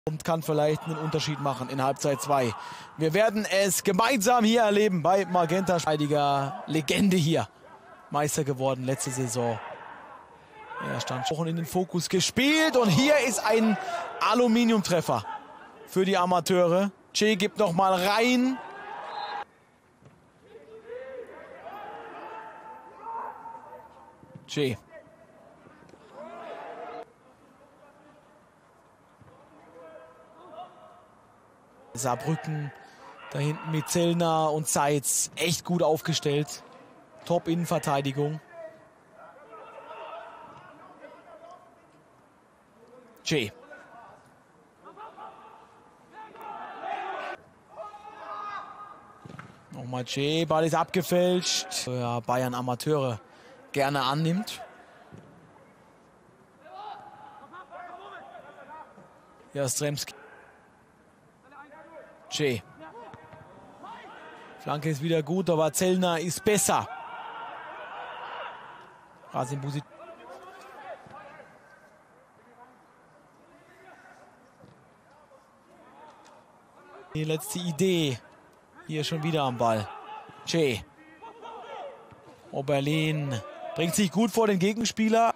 und kann vielleicht einen Unterschied machen in Halbzeit 2. Wir werden es gemeinsam hier erleben bei Magenta. Heiliger Legende hier. Meister geworden letzte Saison. Er stand schon in den Fokus gespielt und hier ist ein Aluminiumtreffer für die Amateure. Che gibt noch mal rein. Che. Saarbrücken da hinten mit Zellner und Seitz echt gut aufgestellt. Top Innenverteidigung. Che. Nochmal Che, Ball ist abgefälscht. Ja, Bayern Amateure gerne annimmt. Jastrzębski. Che. Flanke ist wieder gut, aber Zellner ist besser. Rasim Busi. Die letzte Idee. Hier schon wieder am Ball. Che. Oberlin bringt sich gut vor den Gegenspieler.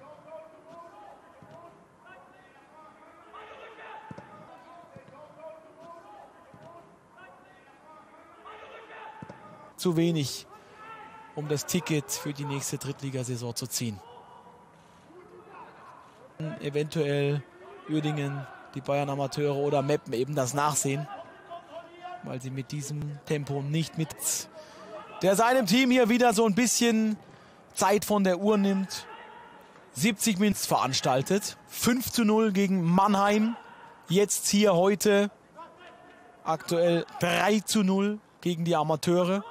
Zu wenig, um das Ticket für die nächste Drittligasaison zu ziehen. Eventuell Uerdingen, die Bayern Amateure oder Meppen eben das nachsehen, weil sie mit diesem Tempo nicht mit... Der seinem Team hier wieder so ein bisschen Zeit von der Uhr nimmt. 70 Minuten veranstaltet. 5:0 gegen Mannheim. Jetzt hier heute aktuell 3:0 gegen die Amateure.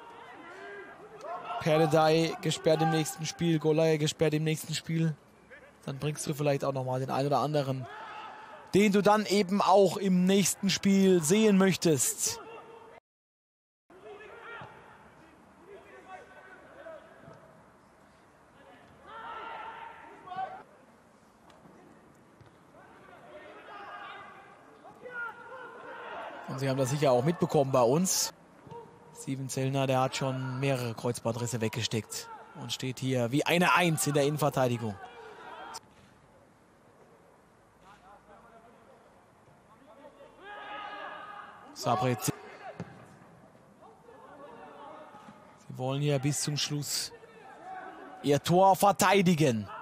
Perdedei gesperrt im nächsten Spiel, Golay gesperrt im nächsten Spiel. Dann bringst du vielleicht auch nochmal den einen oder anderen, den du dann eben auch im nächsten Spiel sehen möchtest. Und Sie haben das sicher auch mitbekommen bei uns. Steven Zellner, der hat schon mehrere Kreuzbandrisse weggesteckt und steht hier wie eine Eins in der Innenverteidigung. Sabre. Sie wollen hier bis zum Schluss ihr Tor verteidigen.